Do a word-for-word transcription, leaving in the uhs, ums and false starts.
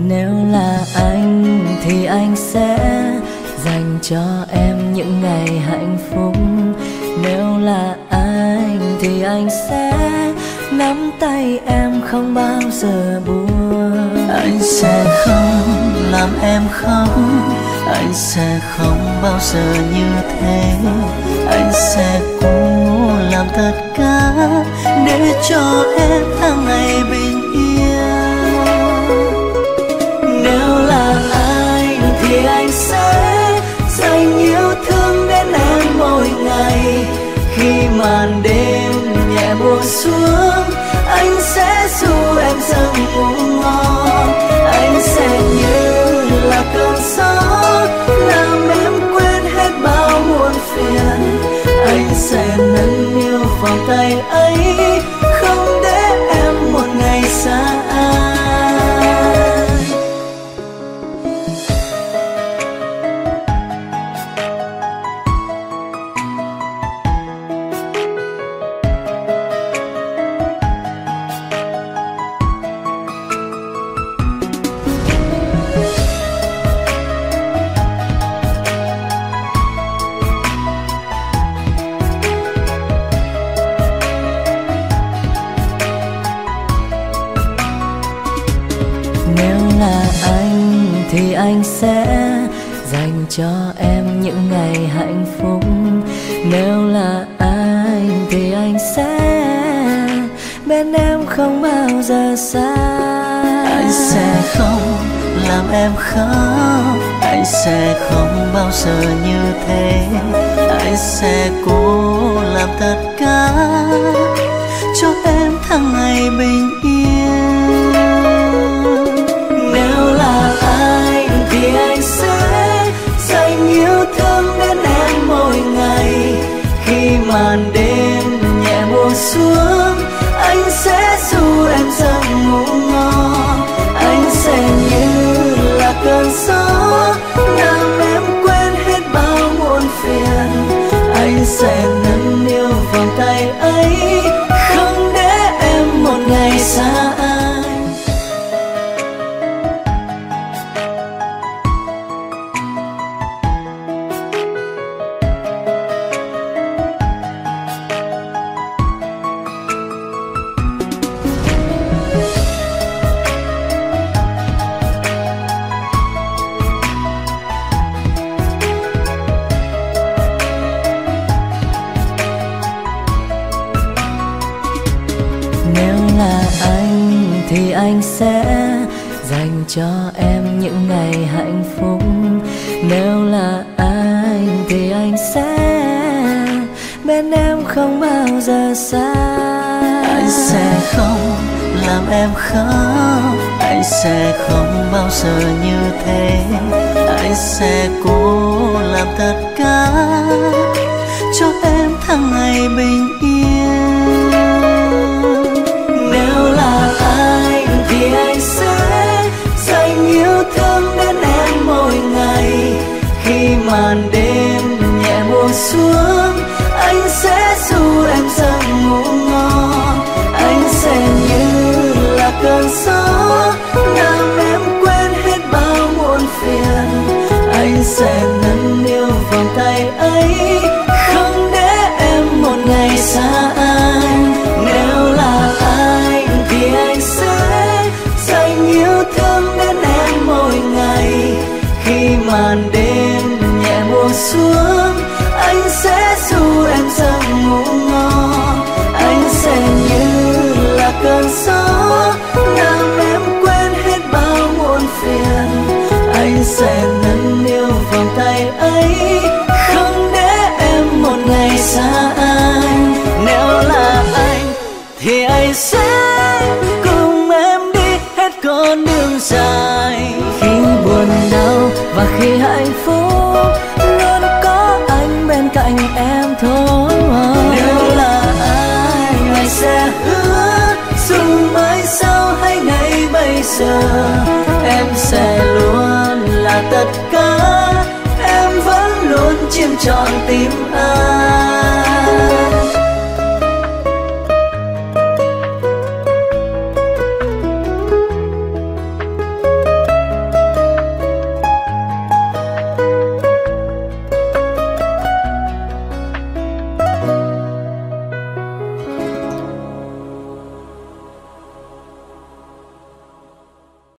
Nếu là anh thì anh sẽ dành cho em những ngày hạnh phúc. Nếu là anh thì anh sẽ nắm tay em không bao giờ buồn. Anh sẽ không làm em khóc, anh sẽ không bao giờ như thế. Anh sẽ cố làm tất cả để cho em tháng ngày bình yên. Nếu là anh thì anh sẽ dành yêu thương đến em mỗi ngày. Khi màn đêm nhẹ buông xuống, anh sẽ ru em giấc ngủ ngon. Anh sẽ như là cơn gió làm em quên hết bao muộn phiền. Anh sẽ nâng niu vòng tay ấy, không để em một ngày xa anh. Thì anh sẽ dành cho em những ngày hạnh phúc. Nếu là anh thì anh sẽ bên em không bao giờ xa. Anh sẽ không làm em khóc, anh sẽ không bao giờ như thế. Anh sẽ cố làm tất cả cho em tháng ngày bình yên. Nếu là anh thì anh sẽ dành yêu thương đến em mỗi ngày. Khi màn đêm nhẹ buông xuống, anh sẽ ru em giấc ngủ ngon. Anh sẽ như là cơn gió làm em quên hết bao muộn phiền. Anh sẽ nâng niu vòng tay ấy, không để em một ngày xa anh. Thì anh sẽ dành cho em những ngày hạnh phúc. Nếu là anh thì anh sẽ bên em không bao giờ xa. Anh sẽ không làm em khóc, anh sẽ không bao giờ như thế. Anh sẽ cố làm tất cả cho em tháng ngày bình yên. Nếu là anh thì anh sẽ dành yêu thương đến em mỗi ngày. Khi màn đêm nhẹ buông xuống, anh sẽ ru em giấc ngủ ngon. Anh sẽ như là cơn gió làm em quên hết bao muộn phiền. Anh sẽ nâng niu vòng tay ấy, không để em một ngày xa anh. Nếu là anh thì anh sẽ dành yêu thương đến em mỗi ngày. Khi màn đêm nhẹ buông xuống, anh sẽ ru em giấc ngủ ngon. Anh sẽ như là cơn gió làm em quên hết bao muộn phiền. Anh sẽ nâng niu vòng tay ấy, không để em một ngày xa anh. Nếu là anh thì anh sẽ cùng em đi hết con đường dài. Khi buồn đau và khi hạnh phúc, luôn có anh bên cạnh em thôi. Nếu là anh, anh sẽ hứa dù mai sau hay ngày bây giờ, em sẽ luôn là tất cả. Em vẫn luôn chiếm trọn tim anh.